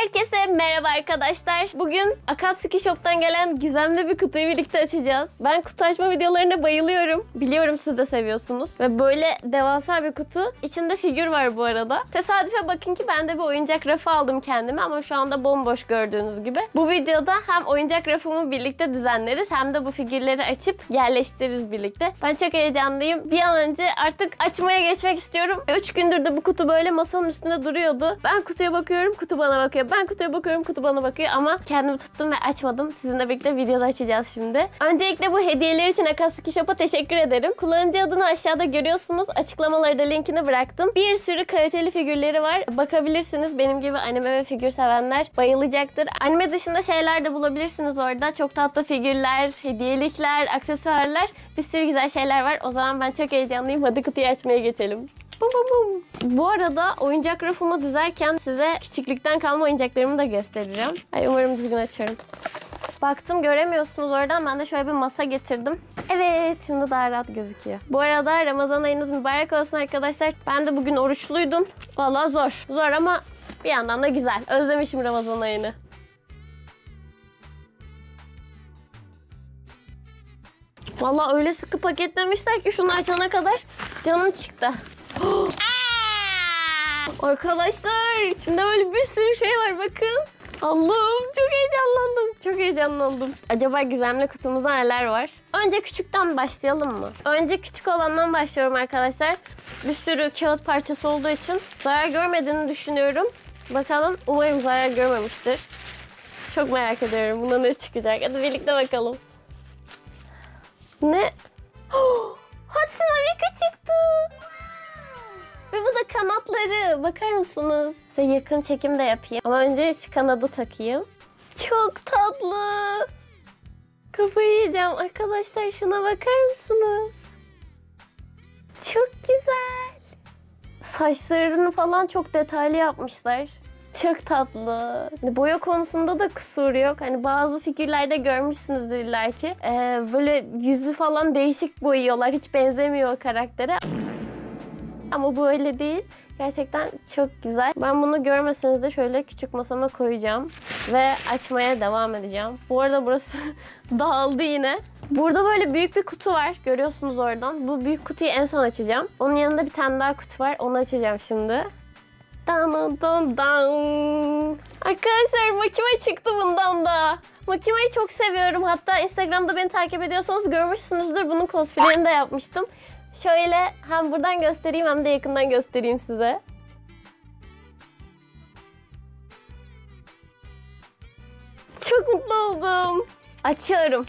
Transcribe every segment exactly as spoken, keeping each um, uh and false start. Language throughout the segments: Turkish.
Herkese merhaba arkadaşlar. Bugün Akatsuki Shop'tan gelen gizemli bir kutuyu birlikte açacağız. Ben kutu açma videolarına bayılıyorum. Biliyorum siz de seviyorsunuz. Ve böyle devasa bir kutu. İçinde figür var bu arada. Tesadüfe bakın ki ben de bir oyuncak rafı aldım kendime ama şu anda bomboş gördüğünüz gibi. Bu videoda hem oyuncak rafımı birlikte düzenleriz hem de bu figürleri açıp yerleştiririz birlikte. Ben çok heyecanlıyım. Bir an önce artık açmaya geçmek istiyorum. üç gündür de bu kutu böyle masanın üstünde duruyordu. Ben kutuya bakıyorum, kutu bana bakıyor. Ben kutuya bakıyorum, kutu bana bakıyor ama kendimi tuttum ve açmadım. Sizinle birlikte videoda açacağız şimdi. Öncelikle bu hediyeler için Akatsuki Shop'a teşekkür ederim. Kullanıcı adını aşağıda görüyorsunuz. Açıklamalarda linkini bıraktım. Bir sürü kaliteli figürleri var. Bakabilirsiniz. Benim gibi anime ve figür sevenler bayılacaktır. Anime dışında şeyler de bulabilirsiniz orada. Çok tatlı figürler, hediyelikler, aksesuarlar. Bir sürü güzel şeyler var. O zaman ben çok heyecanlıyım. Hadi kutuyu açmaya geçelim. Bum bum bum. Bu arada oyuncak rafımı dizerken size küçüklükten kalma oyuncaklarımı da göstereceğim. Ay umarım düzgün açarım. Baktım göremiyorsunuz oradan. Ben de şöyle bir masa getirdim. Evet, şimdi daha rahat gözüküyor. Bu arada Ramazan ayınız mübarek olsun arkadaşlar. Ben de bugün oruçluydum. Vallahi zor. Zor ama bir yandan da güzel. Özlemişim Ramazan ayını. Vallahi öyle sıkı paketlemişler ki şunu açana kadar canım çıktı. Arkadaşlar içinde böyle bir sürü şey var bakın. Allah'ım çok heyecanlandım. Çok heyecanlandım. Acaba gizemli kutumuzda neler var? Önce küçükten başlayalım mı? Önce küçük olandan başlıyorum arkadaşlar. Bir sürü kağıt parçası olduğu için zarar görmediğini düşünüyorum. Bakalım, umarım zarar görmemiştir. Çok merak ediyorum buna ne çıkacak. Hadi birlikte bakalım. Ne? Oh, Hatsune Miku çıktı. Ve bu da kanatları. Bakar mısınız? Size yakın çekim de yapayım. Ama önce şu kanadı takayım. Çok tatlı. Kafayı yiyeceğim. Arkadaşlar şuna bakar mısınız? Çok güzel. Saçlarını falan çok detaylı yapmışlar. Çok tatlı. Boya konusunda da kusur yok. Hani bazı figürlerde görmüşsünüzdür illaki. Ee, böyle yüzü falan değişik boyuyorlar. Hiç benzemiyor o karaktere. Ama bu öyle değil. Gerçekten çok güzel. Ben bunu görmeseniz de şöyle küçük masama koyacağım. Ve açmaya devam edeceğim. Bu arada burası dağıldı yine. Burada böyle büyük bir kutu var. Görüyorsunuz oradan. Bu büyük kutuyu en son açacağım. Onun yanında bir tane daha kutu var. Onu açacağım şimdi. Dan dan dan. Arkadaşlar Makima çıktı bundan da. Makima'yı çok seviyorum. Hatta Instagram'da beni takip ediyorsanız görmüşsünüzdür. Bunun cosplay'ini de yapmıştım. Şöyle hem buradan göstereyim hem de yakından göstereyim size. Çok mutlu oldum. Açıyorum.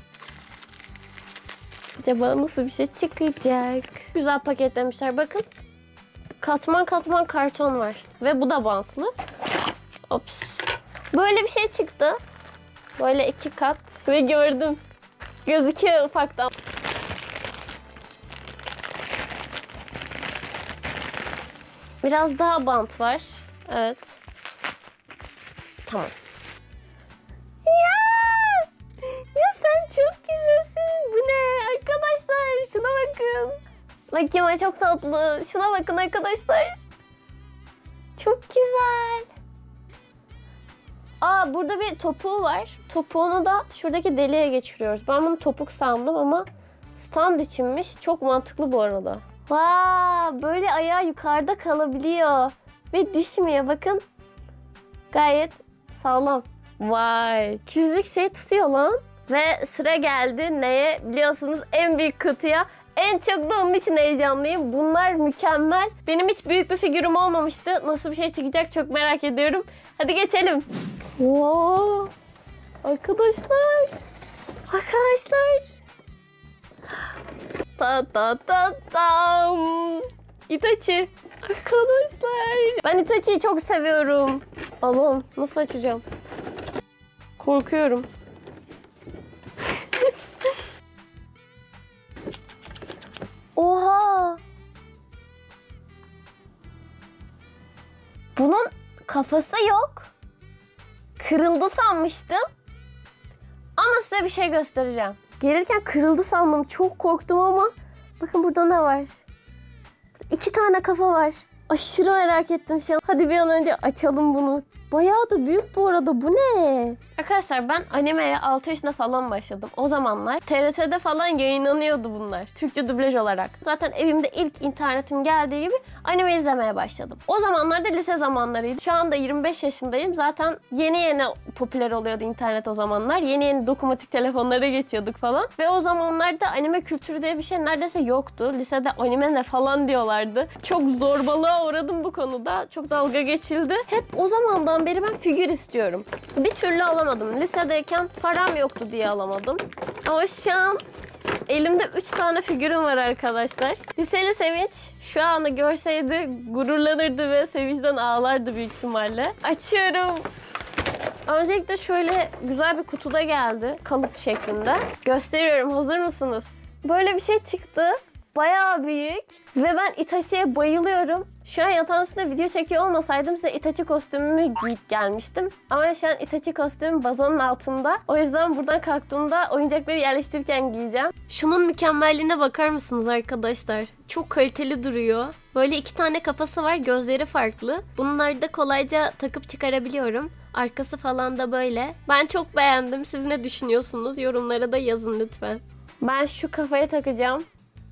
Acaba nasıl bir şey çıkacak? Güzel paketlemişler bakın. Katman katman karton var. Ve bu da bantlı. Ops. Böyle bir şey çıktı. Böyle iki kat. Ve gördüm. Gözüküyor ufaktan. Biraz daha bant var. Evet. Tamam. Ya! Ya sen çok güzelsin. Bu ne? Arkadaşlar şuna bakın. Makima çok tatlı. Şuna bakın arkadaşlar. Çok güzel. Aa burada bir topuğu var. Topuğunu da şuradaki deliğe geçiriyoruz. Ben bunu topuk sandım ama stand içinmiş. Çok mantıklı bu arada. Vaa, böyle ayağı yukarıda kalabiliyor. Ve düşmüyor bakın. Gayet sağlam. Vay, küçücük şey tutuyor lan. Ve sıra geldi neye? Biliyorsunuz en büyük kutuya. En çok da onun için heyecanlıyım. Bunlar mükemmel. Benim hiç büyük bir figürüm olmamıştı. Nasıl bir şey çıkacak çok merak ediyorum. Hadi geçelim. Wow. Arkadaşlar. Arkadaşlar. Ta ta ta tam. Itachi. Arkadaşlar. Ben Itachi'yi çok seviyorum. Allah'ım nasıl açacağım? Korkuyorum. Oha! Bunun kafası yok. Kırıldı sanmıştım. Ama size bir şey göstereceğim. Gelirken kırıldı sandım. Çok korktum ama bakın burada ne var? İki tane kafa var. Aşırı merak ettim şu an. Hadi bir an önce açalım bunu. Bayağı da büyük bu arada. Bu ne? Arkadaşlar ben animeye altı yaşında falan başladım. O zamanlar T R T'de falan yayınlanıyordu bunlar. Türkçe dublaj olarak. Zaten evimde ilk internetim geldiği gibi anime izlemeye başladım. O zamanlarda lise zamanlarıydı. Şu anda yirmi beş yaşındayım. Zaten yeni yeni popüler oluyordu internet o zamanlar. Yeni yeni dokunmatik telefonlara geçiyorduk falan. Ve o zamanlarda anime kültürü diye bir şey neredeyse yoktu. Lisede anime ne falan diyorlardı. Çok zorbalığa uğradım bu konuda. Çok dalga geçildi. Hep o zamandan beri ben figür istiyorum. Bir türlü alamadım. Lisedeyken param yoktu diye alamadım. Ama şu an elimde üç tane figürüm var arkadaşlar. Liseli Sevinç şu anı görseydi gururlanırdı ve sevinçten ağlardı büyük ihtimalle. Açıyorum. Öncelikle şöyle güzel bir kutuda geldi. Kalıp şeklinde. Gösteriyorum. Hazır mısınız? Böyle bir şey çıktı. Bayağı büyük. Ve ben Itachi'ye bayılıyorum. Şu an yatağın üstünde video çekiyor olmasaydım size Itachi kostümümü giyip gelmiştim. Ama şu an Itachi kostümüm bazanın altında. O yüzden buradan kalktığımda oyuncakları yerleştirirken giyeceğim. Şunun mükemmelliğine bakar mısınız arkadaşlar? Çok kaliteli duruyor. Böyle iki tane kafası var. Gözleri farklı. Bunları da kolayca takıp çıkarabiliyorum. Arkası falan da böyle. Ben çok beğendim. Siz ne düşünüyorsunuz? Yorumlara da yazın lütfen. Ben şu kafaya takacağım.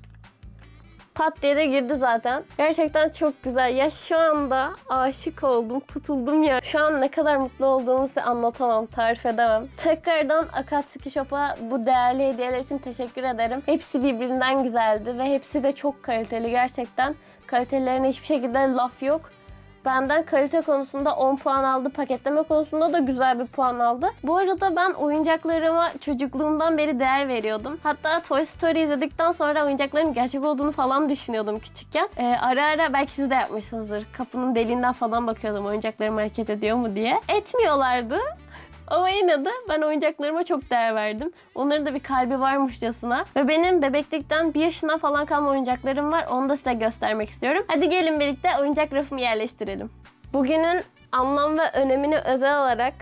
Pat diye de girdi zaten. Gerçekten çok güzel. Ya şu anda aşık oldum, tutuldum ya. Şu an ne kadar mutlu olduğumu size anlatamam, tarif edemem. Tekrardan Akatsuki Shop'a bu değerli hediyeler için teşekkür ederim. Hepsi birbirinden güzeldi ve hepsi de çok kaliteli gerçekten. Kalitelerine hiçbir şekilde laf yok. Benden kalite konusunda on puan aldı. Paketleme konusunda da güzel bir puan aldı. Bu arada ben oyuncaklarıma çocukluğumdan beri değer veriyordum. Hatta Toy Story izledikten sonra oyuncakların gerçek olduğunu falan düşünüyordum küçükken. Ee, ara ara belki siz de yapmışsınızdır. Kapının deliğinden falan bakıyordum oyuncaklarım hareket ediyor mu diye. Etmiyorlardı. Ama yine de ben oyuncaklarıma çok değer verdim. Onların da bir kalbi varmışçasına. Ve benim bebeklikten bir yaşından falan kalma oyuncaklarım var. Onu da size göstermek istiyorum. Hadi gelin birlikte oyuncak rafımı yerleştirelim. Bugünün anlam ve önemini özel olarak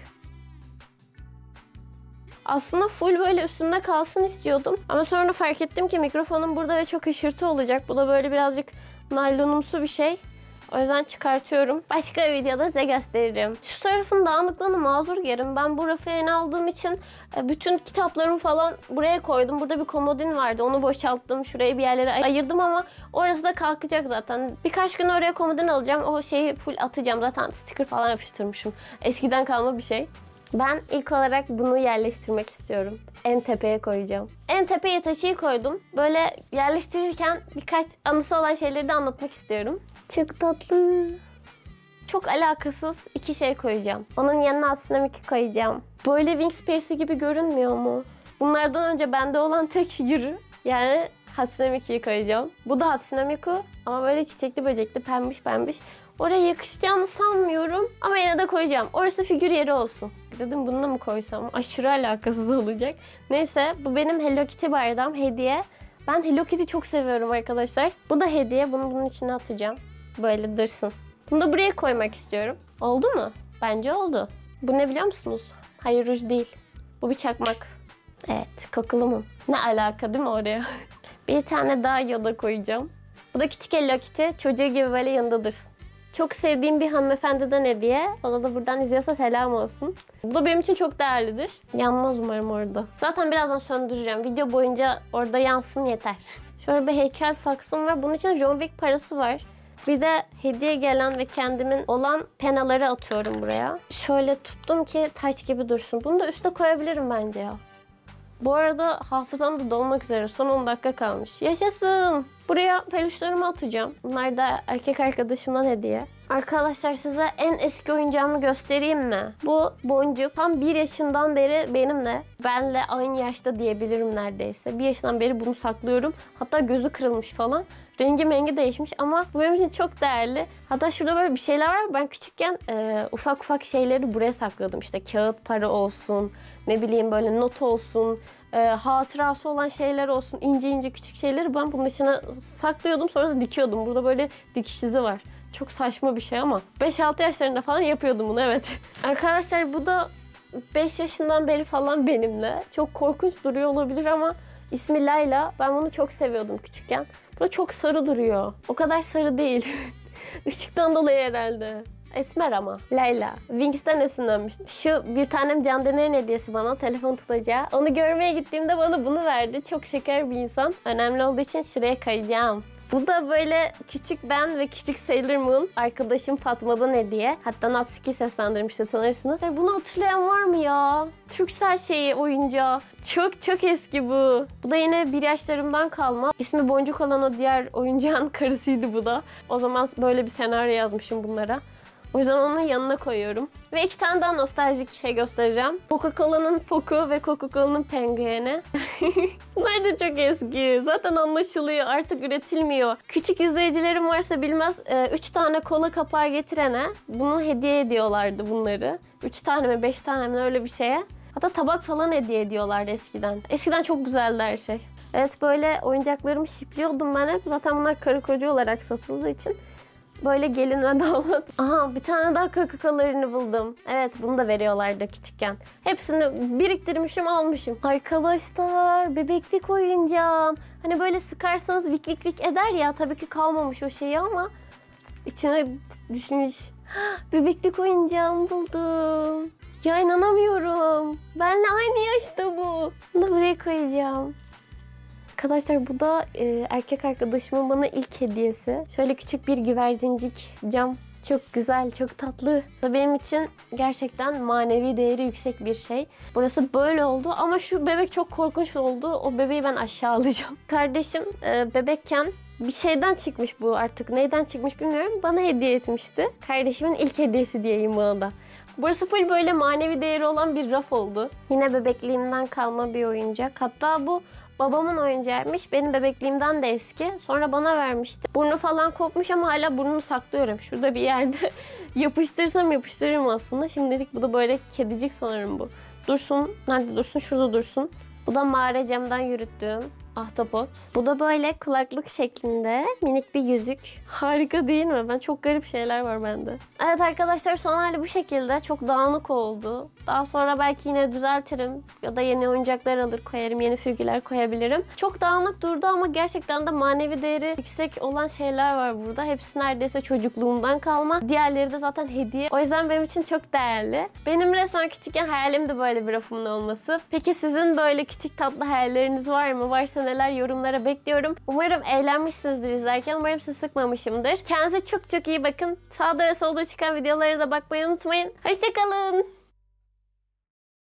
aslında full böyle üstünde kalsın istiyordum. Ama sonra fark ettim ki mikrofonum burada ve çok hışırtı olacak. Bu da böyle birazcık naylonumsu bir şey. O yüzden çıkartıyorum. Başka bir videoda size gösteririm. Şu tarafın dağınıklığını mazur yerim. Ben bu rafı yeni aldığım için bütün kitaplarımı falan buraya koydum. Burada bir komodin vardı. Onu boşalttım. Şuraya bir yerlere ayırdım ama orası da kalkacak zaten. Birkaç gün oraya komodin alacağım. O şeyi full atacağım. Zaten sticker falan yapıştırmışım. Eskiden kalma bir şey. Ben ilk olarak bunu yerleştirmek istiyorum. En tepeye koyacağım. En tepeye Itachi'yi koydum. Böyle yerleştirirken birkaç anısı olan şeyleri de anlatmak istiyorum. Çok tatlı. Çok alakasız iki şey koyacağım. Onun yanına Hatsune Miku koyacağım. Böyle Wings Pierce'i gibi görünmüyor mu? Bunlardan önce bende olan tek figürü yani Hatsune Miku'yu koyacağım. Bu da Hatsune Miku ama böyle çiçekli böcekli pembiş pembiş. Oraya yakışacağını sanmıyorum ama yine de koyacağım. Orası figür yeri olsun. Dedim bunu da mı koysam? Aşırı alakasız olacak. Neyse bu benim Hello Kitty bardağım hediye. Ben Hello Kitty çok seviyorum arkadaşlar. Bu da hediye. Bunu bunun içine atacağım. Böyle dırsın. Bunu da buraya koymak istiyorum. Oldu mu? Bence oldu. Bu ne biliyor musunuz? Hayır, ruj değil. Bu bir çakmak. Evet, kokulu mum. Ne alaka değil mi oraya? Bir tane daha Yoda koyacağım. Bu da küçük Hello Kitty. Çocuğu gibi böyle yanında dırsın. Çok sevdiğim bir hanımefendiden hediye. Ona da buradan izliyorsa selam olsun. Bu da benim için çok değerlidir. Yanmaz umarım orada. Zaten birazdan söndüreceğim. Video boyunca orada yansın yeter. Şöyle bir heykel saksım var. Bunun için John Wick parası var. Bir de hediye gelen ve kendimin olan penaları atıyorum buraya. Şöyle tuttum ki taç gibi dursun. Bunu da üste koyabilirim bence ya. Bu arada hafızam da dolmak üzere. Son on dakika kalmış. Yaşasın! Buraya peluşlarımı atacağım. Bunlar da erkek arkadaşımdan hediye. Arkadaşlar size en eski oyuncağımı göstereyim mi? Bu boncuk tam bir yaşından beri benimle. Benle aynı yaşta diyebilirim neredeyse. Bir yaşından beri bunu saklıyorum. Hatta gözü kırılmış falan. Rengi mengi değişmiş ama bu benim için çok değerli. Hatta şurada böyle bir şeyler var. Ben küçükken e, ufak ufak şeyleri buraya sakladım. İşte kağıt para olsun, ne bileyim böyle not olsun, e, hatırası olan şeyler olsun, ince ince küçük şeyleri ben bunun içine saklıyordum. Sonra da dikiyordum. Burada böyle dikiş izi var. Çok saçma bir şey ama beş altı yaşlarında falan yapıyordum bunu, evet. Arkadaşlar bu da beş yaşından beri falan benimle. Çok korkunç duruyor olabilir ama ismi Layla. Ben bunu çok seviyordum küçükken. Bu da çok sarı duruyor. O kadar sarı değil. Işıktan dolayı herhalde. Esmer ama. Layla. Wings'ten esinlenmiş. Şu bir tanem Can Dener'in hediyesi bana. Telefon tutacağı. Onu görmeye gittiğimde bana bunu verdi. Çok şeker bir insan. Önemli olduğu için şuraya kayacağım. Bu da böyle küçük ben ve küçük Sailor Moon. Arkadaşım Fatma'dan hediye. Hatta Natsuki seslendirmişti, tanırsınız. E bunu hatırlayan var mı ya? Türksel şeyi, oyuncağı. Çok çok eski bu. Bu da yine bir yaşlarımdan kalma. İsmi Boncuk olan o diğer oyuncağın karısıydı bu da. O zaman böyle bir senaryo yazmışım bunlara. O yüzden onun yanına koyuyorum. Ve iki tane daha nostaljik şey göstereceğim. Coca-Cola'nın Foku ve Coca-Cola'nın Pengueni. Bunlar da çok eski. Zaten anlaşılıyor. Artık üretilmiyor. Küçük izleyicilerim varsa bilmez. Üç tane kola kapağı getirene bunu hediye ediyorlardı bunları. Üç tane mi beş tane mi öyle bir şeye. Hatta tabak falan hediye ediyorlardı eskiden. Eskiden çok güzeldi her şey. Evet, böyle oyuncaklarımı şipliyordum ben hep. Zaten bunlar karı koca olarak satıldığı için. Böyle gelin ve damat. Aha, bir tane daha Coca-Cola'larını buldum. Evet, bunu da veriyorlardı küçükken. Hepsini biriktirmişim, almışım. Arkadaşlar, bebeklik oyuncağım. Hani böyle sıkarsanız vik vik vik eder ya. Tabii ki kalmamış o şeyi ama içine düşmüş. Bebeklik oyuncağımı buldum. Ya inanamıyorum. Benle aynı yaşta bu. Bunu da buraya koyacağım. Arkadaşlar bu da e, erkek arkadaşımın bana ilk hediyesi. Şöyle küçük bir güvercincik cam. Çok güzel, çok tatlı. Benim için gerçekten manevi değeri yüksek bir şey. Burası böyle oldu ama şu bebek çok korkunç oldu. O bebeği ben aşağı alacağım. Kardeşim e, bebekken bir şeyden çıkmış bu artık. Neyden çıkmış bilmiyorum. Bana hediye etmişti. Kardeşimin ilk hediyesi diyeyim buna da. Burası full böyle manevi değeri olan bir raf oldu. Yine bebekliğimden kalma bir oyuncak. Hatta bu babamın oyuncağıymış. Benim bebekliğimden de eski. Sonra bana vermişti. Burnu falan kopmuş ama hala burnunu saklıyorum. Şurada bir yerde yapıştırsam yapıştırırım aslında. Şimdilik bu da böyle kedicik sanırım bu. Dursun. Nerede dursun? Şurada dursun. Bu da mağara camdan yürüttüğüm ahtapot. Bu da böyle kulaklık şeklinde minik bir yüzük. Harika değil mi? Ben çok garip şeyler var bende. Evet arkadaşlar, son hali bu şekilde. Çok dağınık oldu. Daha sonra belki yine düzeltirim. Ya da yeni oyuncaklar alır koyarım. Yeni figürler koyabilirim. Çok dağınık durdu ama gerçekten de manevi değeri yüksek olan şeyler var burada. Hepsi neredeyse çocukluğumdan kalma. Diğerleri de zaten hediye. O yüzden benim için çok değerli. Benim resmen küçükken hayalim de böyle bir rafımın olması. Peki sizin böyle küçük tatlı hayalleriniz var mı? Varsa neler, yorumlara bekliyorum. Umarım eğlenmişsinizdir izlerken. Umarım sizi sıkmamışımdır. Kendinize çok çok iyi bakın. Sağda ve solda çıkan videolara da bakmayı unutmayın. Hoşçakalın.